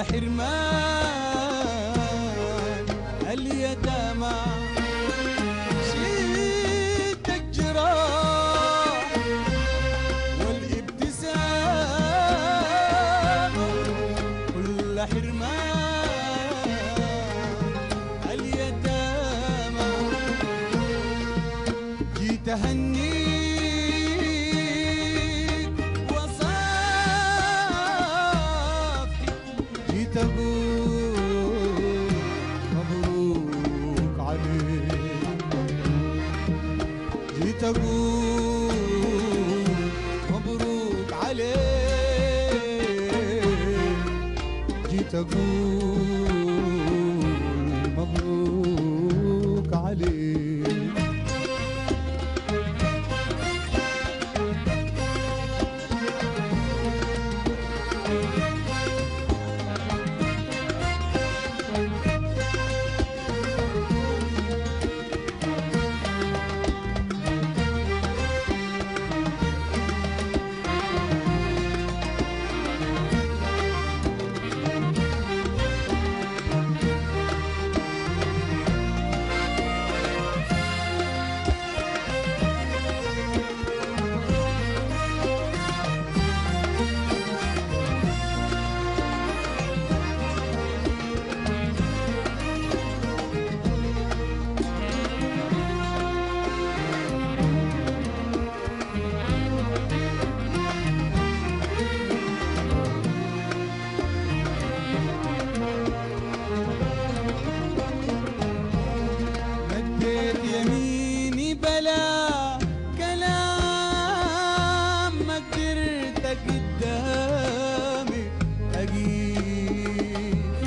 حرمان اليتامى. شلت الجراح والابتسامة كل حرمان اليتامى. جيت أهنيك وصافي، جيت أقول مبروك عليك، جيت أقول مبروك عليك، جيت أقول مبروك عليك. مديت يميني بلا كلام، ما قدرت قدامي أقيف.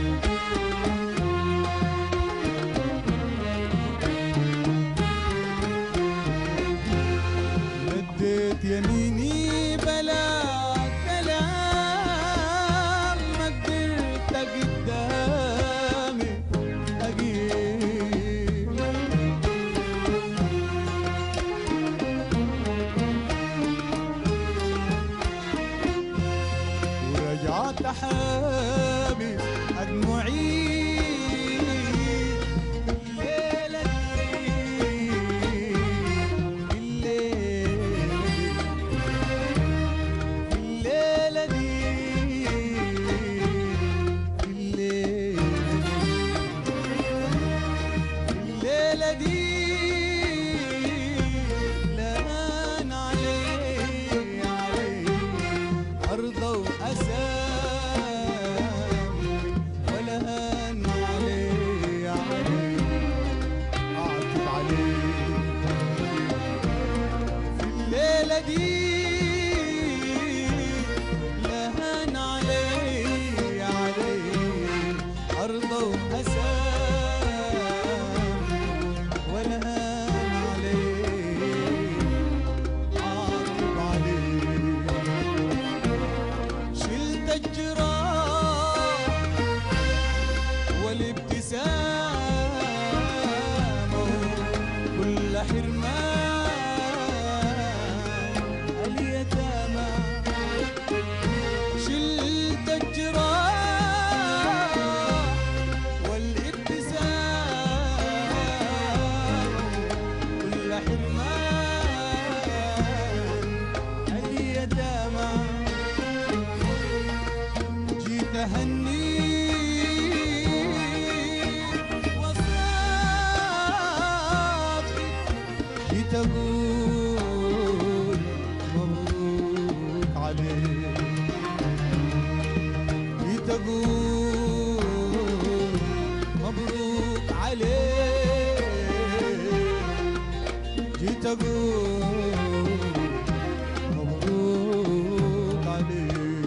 مديت يميني بلا كلام، ما قدرت قدامي أقيف. ورجعت حابس أدمعي الليلة دي، الليلة دي لهان علي أرضى وأسام، ولا هان علي أعتب عليك. في الليلة دي لهان علي أرضى وأسام، ولا هان علي أعتب عليك. شلت الجراح والابتسامة كل حرمان اليتامى. شلت الجراح والابتسامة كل حرمان اليتامى. جيت أهنيك وصافي، جيت أقول مبروك عليك، جيت أقول مبروك عليك، جيت أقول مبروك عليك.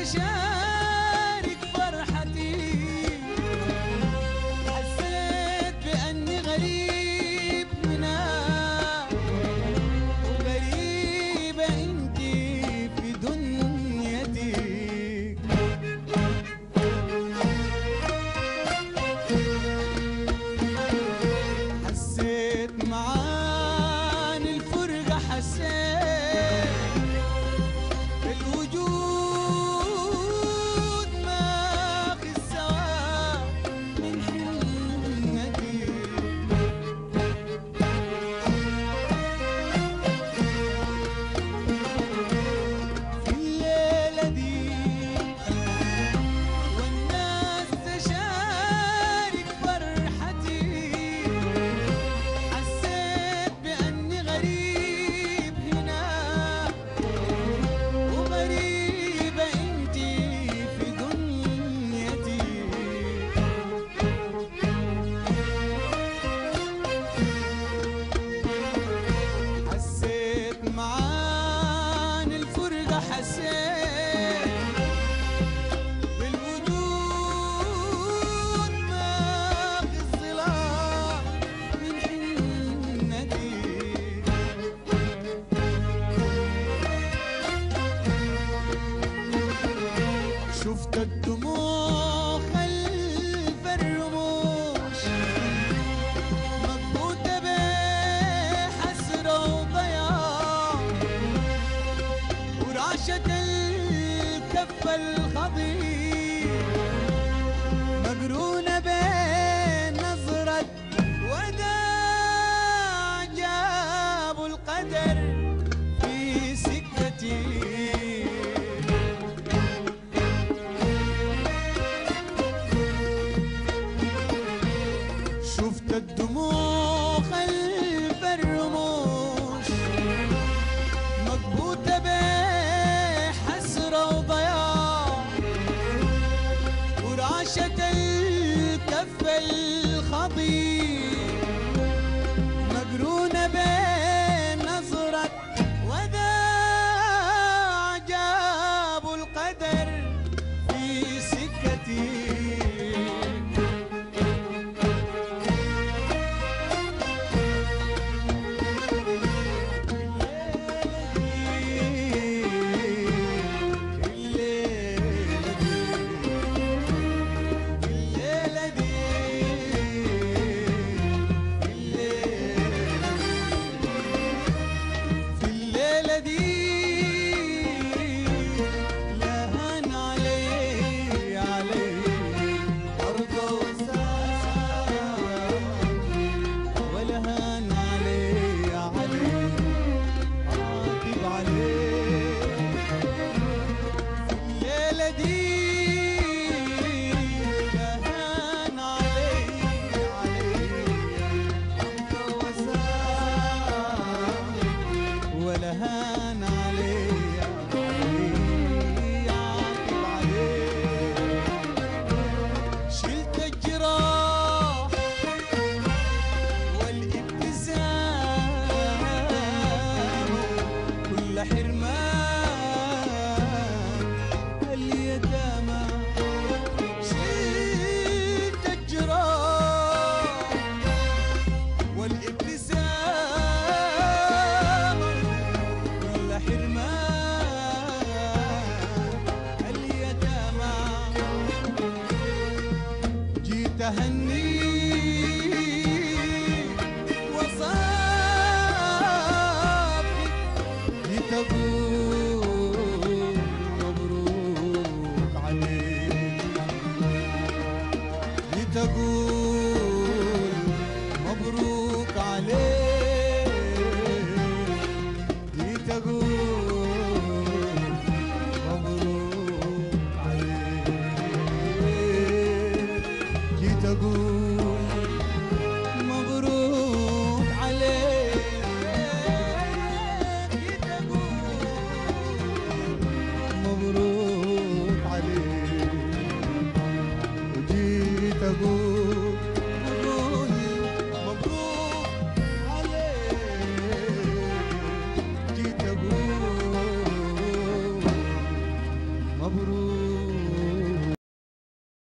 أشارك فرحتي، حسيت بأني غريب هنا وغريبة انتي في دنيتي. حسيت معاني الفرقة، حسيت بالوجود ماخذ سوا من حنتي. في الليلة دي والناس تشارك فرحتي، حسيت بأني غريب هنا وغريبة انتي في دنيتي. حسيت معاني الفرقة، حسيت بالوجود ماخذ الظلام من حنتي. شفت الدموع خلف الرموش مضبوطة بحسرة وضياع، ورعشة الكف الخضير مقرونة بين نظرة وداع. جابوا القدر في سكتي. شفت الدموع خلف الرموش مضبوطة بحسرة وضياع، ورعشة الكف الخضير مقرونة بين نظرة وداع. جابوا القدر في سكتي. هان علي عاقب عليه. شلت الجراح والابتسام كل حرمان اليتامى. شلت الجراح والابتسام تهني وصافي لتقول مبروك عليك، لتقول